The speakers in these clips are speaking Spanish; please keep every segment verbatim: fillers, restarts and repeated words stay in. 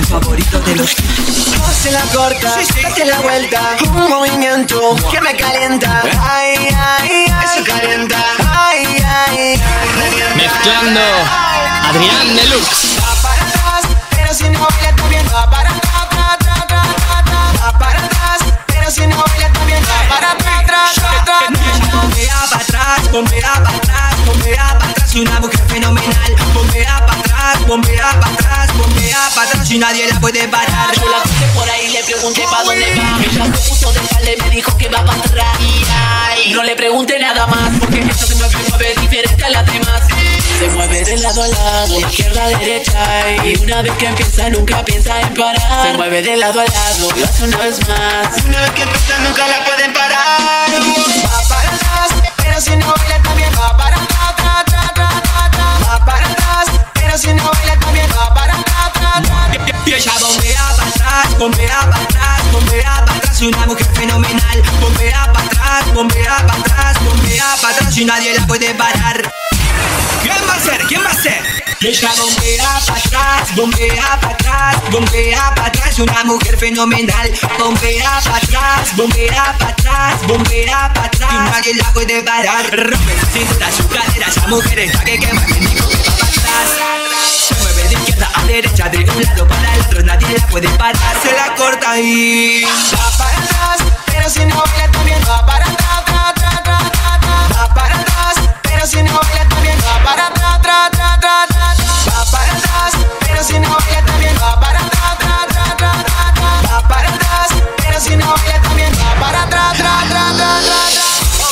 favorito de los chicos. Se la corta, date la vuelta, un movimiento que me calienta. Ay, ay, ay, eso calienta. Ay, ay, ay. Mezclando Adrián Deluxe. Va para atrás, pero si no baila también va para atrás, atrás, atrás, atrás. Va para atrás, pero si no baila también va para atrás, atrás, atrás, atrás. Bombea para atrás, bombea para atrás, bombea para atrás, una mujer fenomenal. Bombea para atrás, bombea para atrás, bombea para atrás y nadie la puede parar. Yo la puse por ahí, le pregunté pa' dónde va. Ella se puso de espalda y me dijo que va para atrás. Y ay, no le pregunté nada más, porque esto se mueve, mueve diferente a las demás. Se mueve de lado a lado, de izquierda a derecha. Y una vez que empieza nunca piensa en parar. Se mueve de lado a lado, lo hace una vez más. Una vez que empieza nunca la pueden parar. Va para atrás, pero si no baila también va para atrás, atrás, atrás, atrás, atrás. Va para atrás, pero si no baila también va para atrás, atrás, atrás. Y ella bombea para atrás, bombea para atrás, bombea para atrás, una mujer fenomenal. Bombea para atrás, bombea para atrás, bombea para atrás y nadie la puede parar. ¿Quién va a ser? ¿Quién va a ser? Y ella bombea para atrás, bombea para atrás, bombea para atrás, una mujer fenomenal. Bombea para atrás, bombea para atrás, bombea para atrás y nadie la puede parar. Rompe su cintura, su cadera, esa mujer está que quema, que dijo que va para atrás. Se mueve de izquierda a derecha, de un lado para el otro, nadie la puede parar. Se la corta y va para atrás, pero si no baila también va para atrás, atrás, atrás, atrás, atrás. Va para atrás, pero si no baila también va para atrás, atrás, atrás, atrás, atrás. Va para atrás, pero si no baila también va para atrás, atrás, atrás, atrás, atrás. Va para atrás, pero si no baila también va para atrás, atrás, atrás, atrás, atrás.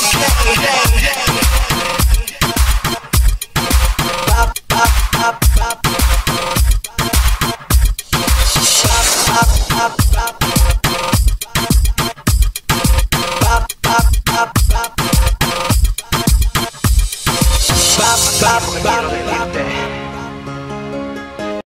Va, va, va, va. Va, va, va, va. Bop, bop, bop, bop.